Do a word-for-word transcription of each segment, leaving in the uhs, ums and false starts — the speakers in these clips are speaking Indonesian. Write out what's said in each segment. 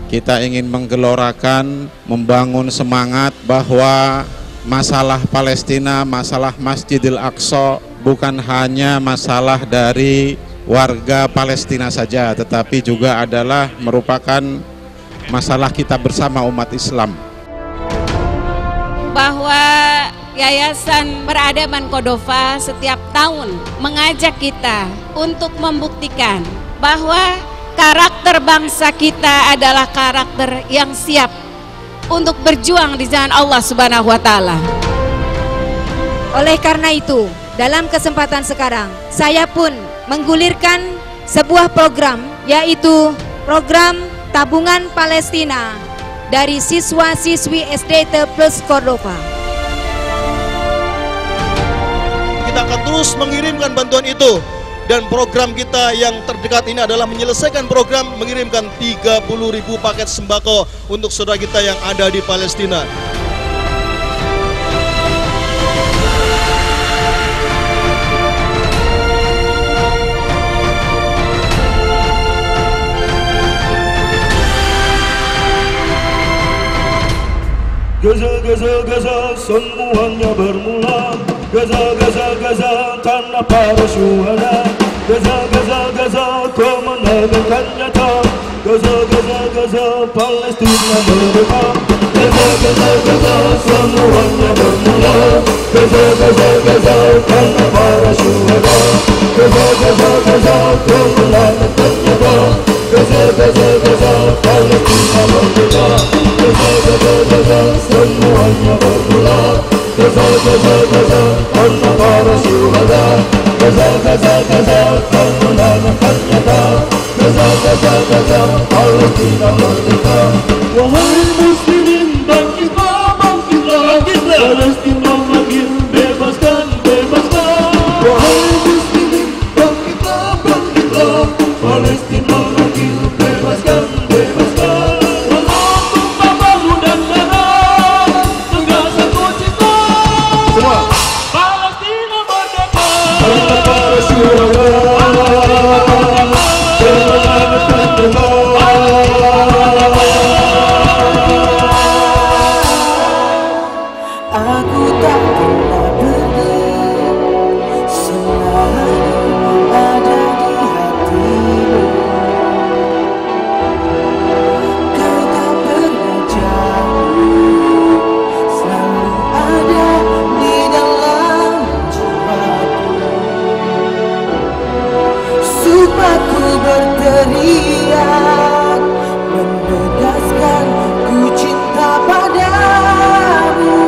kita ingin menggelorakan, membangun semangat bahwa masalah Palestina, masalah Masjidil Aqsa bukan hanya masalah dari warga Palestina saja, tetapi juga adalah merupakan masalah kita bersama umat Islam. Bahwa Yayasan Peradaban Cordova setiap tahun mengajak kita untuk membuktikan bahwa karakter bangsa kita adalah karakter yang siap untuk berjuang di jalan Allah Subhanahu wa Ta'ala. Oleh karena itu, dalam kesempatan sekarang, saya pun menggulirkan sebuah program, yaitu program Tabungan Palestina dari siswa-siswi S D T Plus Cordova. Kita akan terus mengirimkan bantuan itu, dan program kita yang terdekat ini adalah menyelesaikan program mengirimkan tiga puluh ribu paket sembako untuk saudara kita yang ada di Palestina. Gaza, Gaza, Gaza, semuanya bermula. Gaza, Gaza, Gaza, karena para syuhada. Gaza, Gaza, Gaza, kemenangan nyata. Gaza, Gaza, Gaza, Palestina merdeka. Gaza, Gaza, Gaza, semuanya bermula. Gaza, Gaza, Gaza, karena para syuhada. Gaza, Gaza, Gaza, kemenangan nyata. Gaza, Gaza, Gaza, Palestina merdeka. Gaza, Gaza, Gaza, semuanya bermula. Gaza, Gaza, Gaza, karena para syuhada. Gaza, Gaza, Gaza, kemenangan nyata. Gaza, Gaza, Gaza, Palestina merdeka. Wahai muslimin, bangkitlah, bangkitlah, Palestina makin bebaskan, bebaskan. Wahai muslimin, bangkitlah, bangkitlah, Palestina makin bebaskan, bebaskan. Aku tak pernah pergi, selalu ada di hatimu. Kau tak pernah jauh, selalu ada di dalam jiwaku. Sumpahku berteriak, menegaskan ku cinta padamu.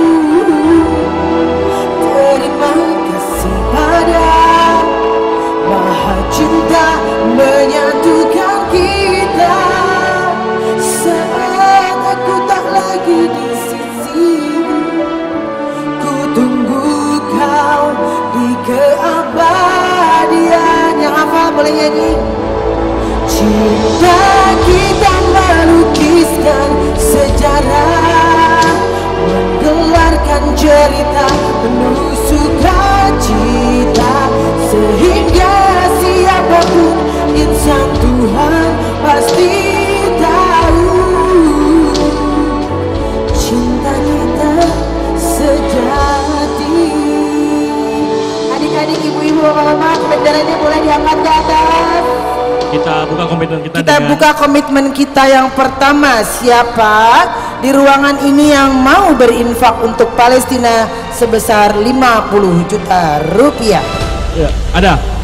Terima kasih pada Maha Cinta menyatukan kita. Saat aku tak lagi di sisimu, ku tunggu kau di keabadian. Yang hafal boleh nyanyi. Cinta kita melukiskan sejarah, menggelarkan cerita penuh sukacita, sehingga siapapun insan Tuhan pasti tahu cinta kita sejati. Adik-adik, ibu-ibu, bapak-bapak, benderanya boleh diangkat ke atas. Kita buka komitmen kita. Kita dengan... buka komitmen kita yang pertama. Siapa di ruangan ini yang mau berinfak untuk Palestina sebesar lima puluh juta rupiah? Ya, ada.